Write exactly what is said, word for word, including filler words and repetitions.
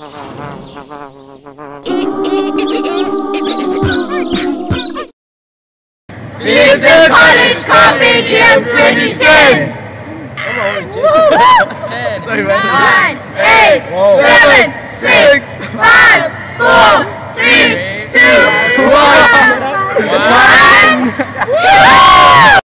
Felixton College Compendium twenty ten! ten, nine, eight, seven, six, five,